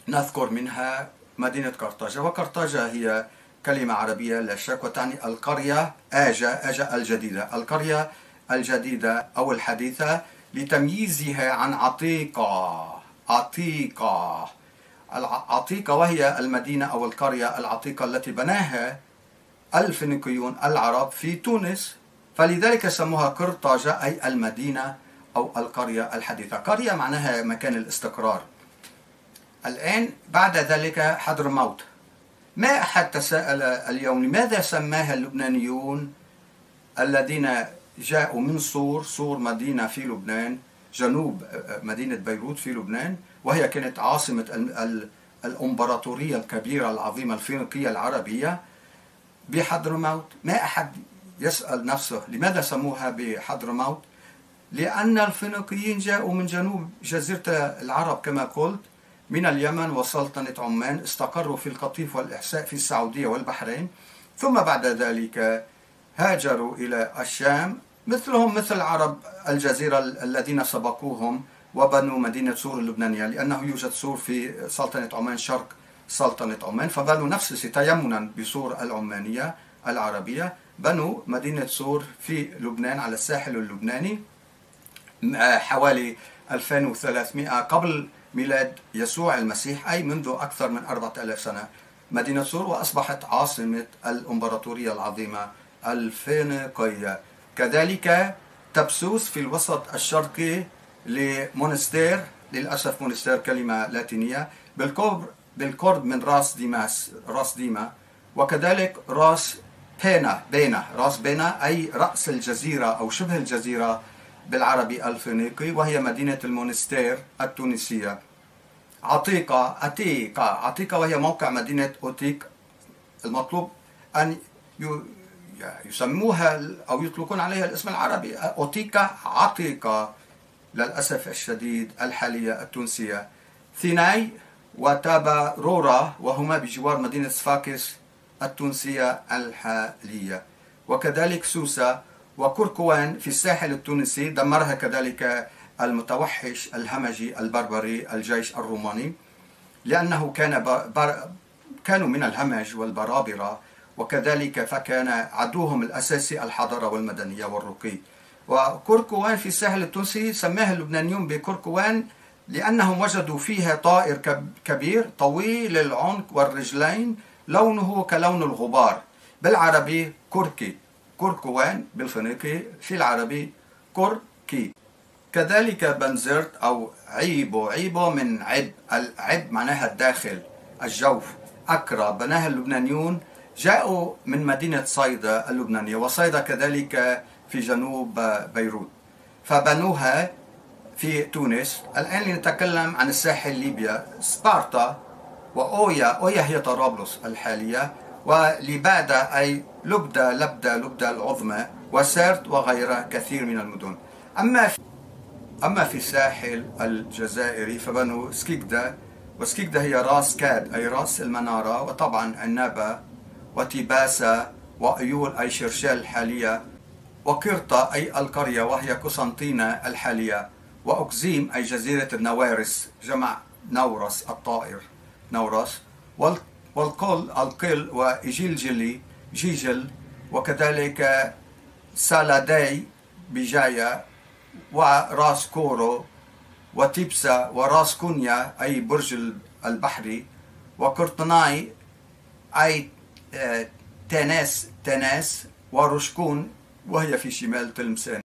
نذكر منها مدينة قرطاجة. وقرطاجة هي كلمة عربية لا شك، وتعني القرية آجا الجديدة، القرية الجديدة أو الحديثة، لتمييزها عن عتيقة. عتيقة وهي المدينة أو القرية العتيقة التي بناها الفينيقيون العرب في تونس، فلذلك سموها قرطاجة أي المدينة أو القرية الحديثة. قرية معناها مكان الاستقرار. الآن بعد ذلك حضرموت. ما أحد تساءل اليوم لماذا سماها اللبنانيون الذين جاءوا من صور مدينة في لبنان، جنوب مدينة بيروت في لبنان، وهي كانت عاصمة الإمبراطورية الكبيرة العظيمة الفينيقية العربية، بحضرموت؟ ما أحد يسأل نفسه لماذا سموها بحضرموت؟ لأن الفينيقيين جاءوا من جنوب جزيرة العرب كما قلت، من اليمن وسلطنة عمان، استقروا في القطيف والإحساء في السعودية والبحرين، ثم بعد ذلك هاجروا إلى الشام مثلهم مثل عرب الجزيرة الذين سبقوهم وبنوا مدينة صور اللبنانية، لأنه يوجد صور في سلطنة عمان شرق سلطنة عمان، فبنوا نفس تيمنا بصور العمانية العربية، بنوا مدينة صور في لبنان على الساحل اللبناني حوالي 2300 قبل ميلاد يسوع المسيح، أي منذ أكثر من 4000 سنة مدينة صور، وأصبحت عاصمة الإمبراطورية العظيمة الفينيقية. كذلك تبسوس في الوسط الشرقي لمونستير، للأسف مونستير كلمة لاتينية، بالقرب من راس ديما، وكذلك راس بينا أي رأس الجزيرة أو شبه الجزيرة بالعربي الفينيقي، وهي مدينة المونستير التونسية. عتيقة وهي موقع مدينة أوتيك. المطلوب أن يسموها أو يطلقون عليها الاسم العربي أوتيكا عتيقة، للأسف الشديد الحالية التونسية. ثيناي وتابارورا وهما بجوار مدينة صفاقس التونسية الحالية، وكذلك سوسة وكركوان في الساحل التونسي، دمرها كذلك المتوحش الهمجي البربري الجيش الروماني، لأنه كانوا من الهمج والبرابرة، وكذلك فكان عدوهم الأساسي الحضارة والمدنية والرقي. وكركوان في الساحل التونسي سماها اللبنانيون بكركوان لأنهم وجدوا فيها طائر كبير طويل العنق والرجلين، لونه كلون الغبار، بالعربي كركي. كركوان بالفينيقي، في العربي كركي. كذلك بنزرت أو عيبو من العب معناها الداخل الجوف. أكرا بناها اللبنانيون، جاءوا من مدينة صيدا اللبنانية، وصيدا كذلك في جنوب بيروت، فبنوها في تونس. الآن لنتكلم عن الساحل ليبيا. سبارتا وأويا هي طرابلس الحالية، ولبادا أي لبدا العظمى، وسرت وغيرها كثير من المدن. أما في الساحل الجزائري فبنوا سكيكدا، وسكيكدا هي راس كاد أي رأس المنارة، وطبعا عنابة وتيباسا وأيول أي شرشال الحالية، وكرطة أي القرية وهي قسنطينة الحالية، وأكزيم أي جزيرة النوارس، جمع نورس الطائر نورس، القل جيجل، وكذلك سالاداي بجاية، وراس كورو، وتيبسا، وراس كونيا أي برج البحري، وقرطناي أي تناس، ورشكون وهي في شمال تلمسان.